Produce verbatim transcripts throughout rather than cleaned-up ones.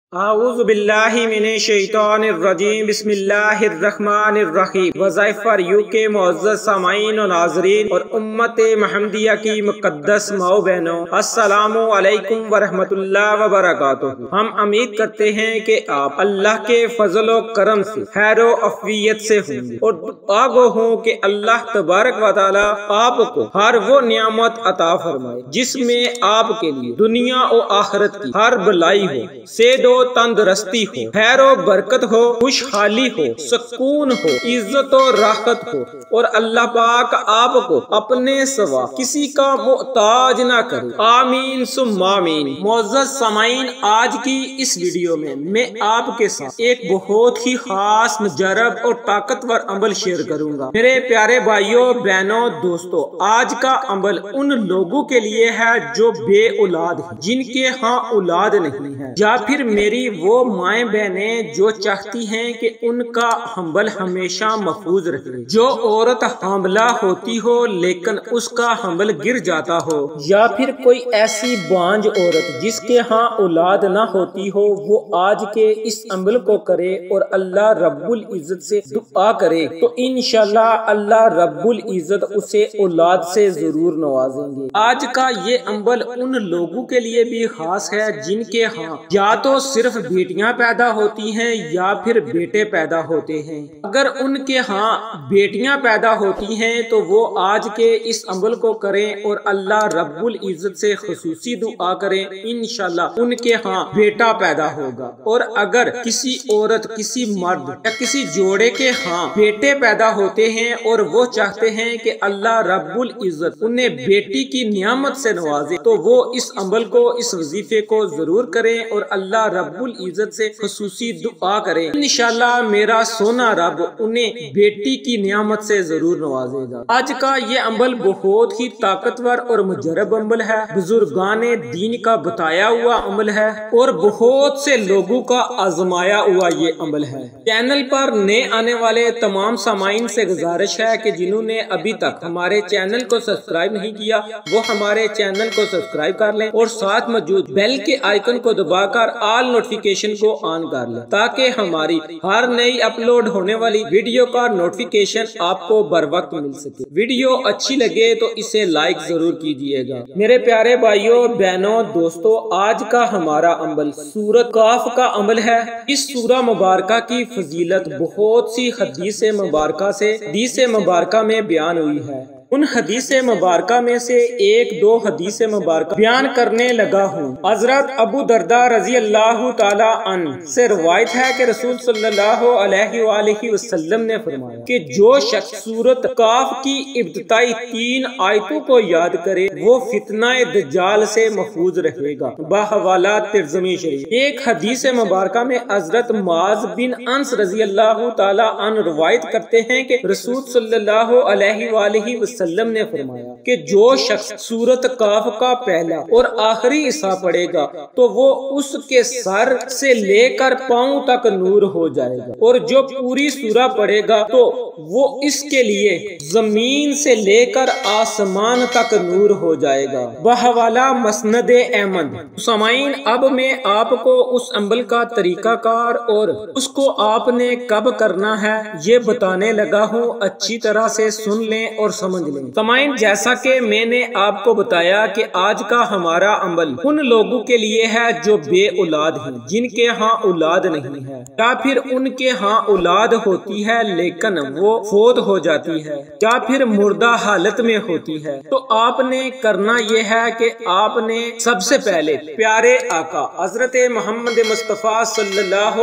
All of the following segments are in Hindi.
आऊज़ु बिल्लाहि मिनश शैतानिर रजीम बिस्मिल्लाहिर रहमानिर रहीम। वज़ाइफ फॉर यू के मुअज़्ज़ज़ सामाईन और नाज़रीन और उम्मत महमदिया की मुक़द्दस माओ बहनों, अस्सलामु अलैकुम व रहमतुल्लाहि व बरकातुहू। हम उम्मीद करते हैं कि आप अल्लाह के फजल व करम से खैर व अफ़वियत से होंगे और दुआ गो हों कि अल्लाह तबारक व तआला आपको हर वो नियामत अता फरमाए जिसमें आपके लिए दुनिया और आखिरत की हर भलाई हो, सेहत हो, तंदुरुस्ती हो, खैर और बरकत हो, खुशहाली हो, सुकून हो, इज्जत और राहत हो और अल्लाह पाक आपको अपने सिवा किसी का मोहताज ना करे। आमीन सुम्मा आमीन। मुअज़्ज़ज़ सामाईन, आज की इस वीडियो में मैं आपके साथ एक बहुत ही खास मुजरब और ताकतवर अमल शेयर करूंगा। मेरे प्यारे भाइयों बहनों दोस्तों, आज का अमल उन लोगों के लिए है जो बे औलाद है, जिनके यहाँ औलाद नहीं है, या फिर मेरी वो माए बहनें जो चाहती हैं कि उनका हम्बल हमेशा महफूज रहे। जो औरत हामला होती हो लेकिन उसका हम्बल गिर जाता हो, या फिर कोई ऐसी बांझ औरत जिसके यहाँ औलाद ना होती हो, वो आज के इस अमल को करे और अल्लाह रब्बुल इज्जत से दुआ करे तो इंशाल्लाह अल्लाह रब्बुल इज्जत उसे औलाद से जरूर नवाजेंगे। आज का ये अमल उन लोगों के लिए भी खास है जिनके यहाँ या तो सिर्फ बेटियां पैदा होती हैं या फिर बेटे पैदा होते हैं। अगर उनके यहाँ बेटियां पैदा होती हैं तो वो आज के इस अमल को करें और अल्लाह रब्बुल इज्जत से खुसूसी दुआ करें, इंशाल्लाह उनके यहाँ बेटा पैदा होगा। और अगर किसी औरत, किसी मर्द या किसी जोड़े के यहाँ बेटे पैदा होते हैं और वो चाहते हैं कि अल्लाह रब्बुल इज्जत उन्हें बेटी की नियामत से नवाजे, तो वो इस अमल को, इस वजीफे को जरूर करें और अल्लाह रब्बुल इज्जत से खुसूसी दुआ करें। इंशाल्लाह मेरा सोना रब उन्हें बेटी की नियामत से जरूर नवाजेगा। आज का ये अमल बहुत ही ताकतवर और मुजरब अमल है, बुजुर्गाने दीन का बताया हुआ अमल है और बहुत से लोगों का आजमाया हुआ ये अमल है। चैनल पर नए आने वाले तमाम सामाइन से गुजारिश है कि जिन्होंने अभी तक हमारे चैनल को सब्सक्राइब नहीं किया वो हमारे चैनल को सब्सक्राइब कर लें और साथ मौजूद बेल के आइकन को दबाकर ऑल नोटिफिकेशन को ऑन कर लें ताकि हमारी हर नई अपलोड होने वाली वीडियो का नोटिफिकेशन आपको बर वक्त मिल सके। वीडियो अच्छी लगे तो इसे लाइक जरूर कीजिएगा। मेरे प्यारे भाइयों बहनों दोस्तों, आज का हमारा अमल सूरत काफ का अमल है। इस सूरह मुबारका की फजीलत बहुत सी हदीस मुबारका से हदीस मुबारका में बयान हुई है। उन हदीस मुबारका में से एक दो हदीस मुबारका बयान करने लगा हूँ। हजरत अबू दरदा रजी अल्लाह ताला अन्हु से रवायत है कि रसूल सल्लल्लाहु अलैहि वसल्लम ने फरमाया कि जो शख्स सूरत काफ की इब्तिदाई तीन आयतों को याद करे वो फितना दज्जाल से महफूज रहेगा। बहवाला तिरज़मी शरीफ। एक हदीस मुबारका में हजरत मुआज़ बिन अनस रजी अल्लाह ताला अन्हु रवायत करते हैं कि रसूल सल्लल्लाहु अलैहि वसल्लम ने फरमाया कि जो शख्स सूरत काफ का पहला और आखिरी हिस्सा पढ़ेगा तो वो उसके सर से लेकर पांव तक नूर हो जाएगा, और जो पूरी सूरह पढ़ेगा तो वो इसके लिए जमीन से लेकर आसमान तक नूर हो जाएगा। बहवाला मसनद अहमद। सामाईन, अब मैं आपको उस अमल का तरीकाकार और उसको आपने कब करना है ये बताने लगा हूँ। अच्छी तरह से सुन लें और समझ लें। सामाईन, जैसा कि मैंने आपको बताया कि आज का हमारा अमल उन लोगों के लिए है जो बे औलाद हैं, जिनके यहाँ औलाद नहीं है, या फिर उनके यहाँ औलाद होती है लेकिन वो फौत हो जाती है, या फिर मुर्दा हालत में होती है। तो आपने करना ये है कि आपने सबसे पहले प्यारे आका हजरत मोहम्मद मुस्तफा सल्लल्लाहु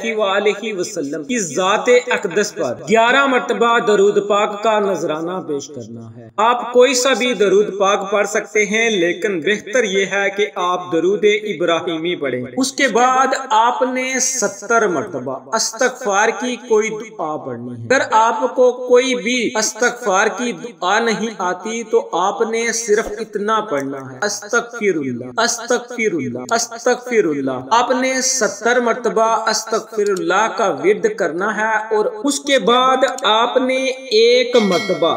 अलैहि वसल्लम की ज़ाते अक़दस पर ग्यारह मरतबा दरूद पाक का नजराना पेश करना है। आप कोई सा भी दरूद पाक पढ़ सकते हैं, लेकिन बेहतर ये है कि आप दरूद इब्राहिमी पढ़ें। उसके बाद आपने सत्तर मरतबा अस्तगफार की कोई दुआ पढ़नी है। अगर आपको कोई भी अस्तगफार की दुआ नहीं आती तो आपने सिर्फ इतना पढ़ना है, अस्तगफिरुल्लाह अस्तगफिरुल्लाह अस्तगफिरुल्लाह। आपने सत्तर मरतबा अस्तगफिरुल्लाह का विर्द करना है और उसके बाद आपने एक मरतबा सूरत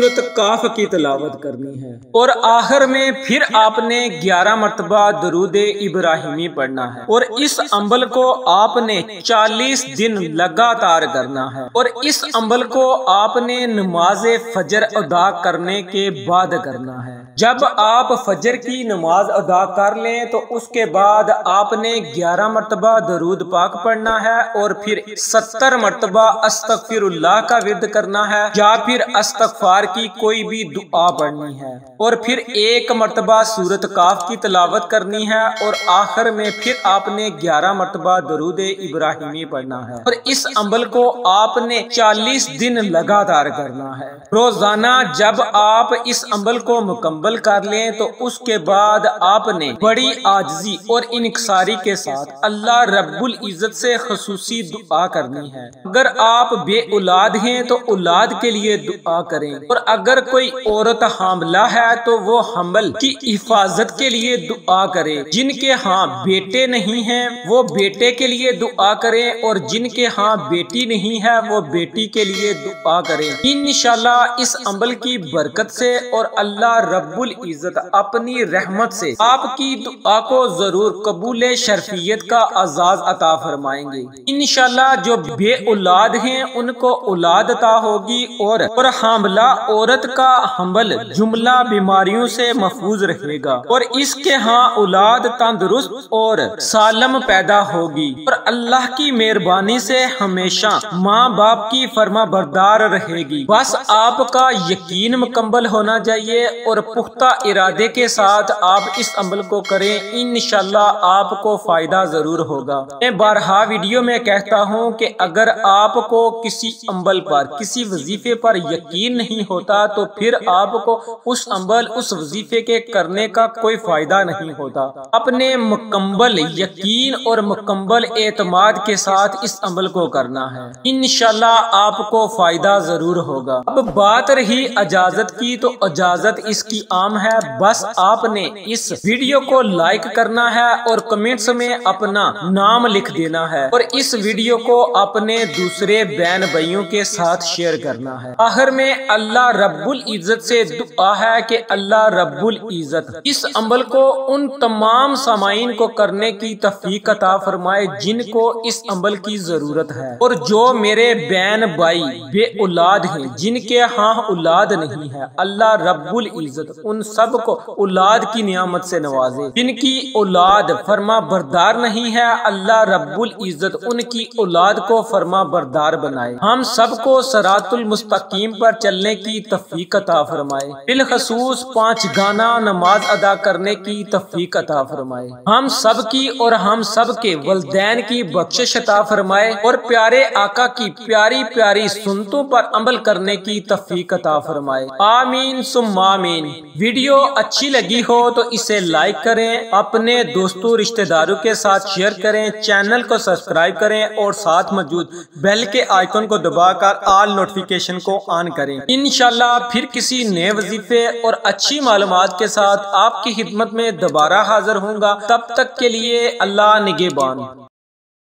सूरत काफ की तिलावत करनी है और आखिर में फिर आपने ग्यारह मरतबा दरूद इब्राहिमी पढ़ना है और इस अमल को आपने चालीस दिन लगातार करना है और इस अमल को आपने नमाज फजर अदा करने के बाद करना है। जब आप फजर की नमाज अदा कर लें तो उसके बाद आपने ग्यारह मरतबा दरूद पाक पढ़ना है और फिर सत्तर मरतबा अस्तगफिरुल्लाह का विर्द करना है या फिर अस्तगफार की कोई भी दुआ पढ़नी है और फिर एक मरतबा सूरत काफ की तिलावत करनी है और आखिर में फिर आपने ग्यारह मरतबा दरूद इब्राहिमी पढ़ना है और इस अमल को आपने चालीस दिन लगातार करना है। रोजाना जब आप इस अमल को मुकम्मल कर लें तो उसके बाद आपने बड़ी आजिज़ी और इनकिसारी के साथ अल्लाह रब्बुल इज्जत से खुसूसी दुआ करनी है। अगर आप बे औलाद हैं तो औलाद के लिए दुआ करें और अगर कोई औरत हामला है तो वो हमल की हिफाजत के लिए दुआ करे। जिनके हाँ बेटे नहीं हैं वो बेटे के लिए दुआ करें और जिनके हाँ बेटी नहीं है वो बेटी के लिए दुआ करें। इंशाल्लाह इस अमल की बरकत से और अल्लाह रब्बुल इज्जत अपनी रहमत से आपकी दुआ को जरूर कबूल शर्फियत का आजाज अता फरमाएंगे। इंशाल्लाह जो बे औलाद हैं उनको औलाद अता होगी और, और हामला औरत का हमल जुमला बीमारियों से महफूज रहेगा और इसके हाँ औलाद तंदुरुस्त और सालम पैदा होगी और अल्लाह की मेहरबानी से हमेशा माँ बाप की फर्मा बरदार रहेगी। बस आपका यकीन मुकम्मल होना चाहिए और पुख्ता इरादे के साथ आप इस अमल को करें। इंशाल्लाह आपको फायदा जरूर होगा। मैं बारहा वीडियो में कहता हूँ कि अगर आपको किसी अमल पर किसी वजीफे पर यकीन नहीं होता तो फिर आपको उस अमल उस वजीफे के करने का कोई फायदा नहीं होता। अपने मुकम्मल यकीन और मुकम्मल एतमाद के साथ इस अमल को करना है। इंशाल्लाह आपको फायदा जरूर होगा। अब बात रही इजाजत की तो इजाजत इसकी आम है। बस आपने इस वीडियो को लाइक करना है और कमेंट्स में अपना नाम लिख देना है और इस वीडियो को अपने दूसरे बहन भाइयों के साथ शेयर करना है। आखिर में अल्लाह रब्बुल इज्जत से दुआ है कि अल्लाह रब्बुल इज्जत इस अमल को उन तमाम सामाइन को करने की तौफीक अता फरमाए जिनको इस अमल की जरूरत है और जो मेरे बहन भाई बे औलाद हैं जिनके हाँ औलाद नहीं है अल्लाह रब्बुल इज्जत उन सब को औलाद की नियामत से नवाजे। जिनकी औलाद फरमा बरदार नहीं है अल्लाह रब्बुल इज्जत उनकी औलाद को फरमा बरदार बनाए। हम सबको सरातुल मुस्तकीम पर चलने की तौफीक अता फरमाए। बिलखसूस पांच गाना नमाज अदा करने की तौफीक अता फरमाए। हम सब की और हम सब के वलदैन की बख्शिश अता फरमाए और प्यारे आका की प्यारी प्यारी सुन्नतों पर अमल करने की तौफीक अता फरमाए। आमीन सुम्मा आमीन। वीडियो अच्छी लगी हो तो इसे लाइक करें, अपने दोस्तों रिश्तेदारों के साथ शेयर करें, चैनल को सब्सक्राइब करें और साथ मौजूद बेल के आइकन को दबाकर ऑल नोटिफिकेशन को ऑन करें। इंशाल्लाह फिर किसी नए वजीफे और अच्छी मालूमात के साथ आपकी खिदमत में दोबारा हाजिर होऊंगा। तब तक के लिए अल्लाह निगहबान।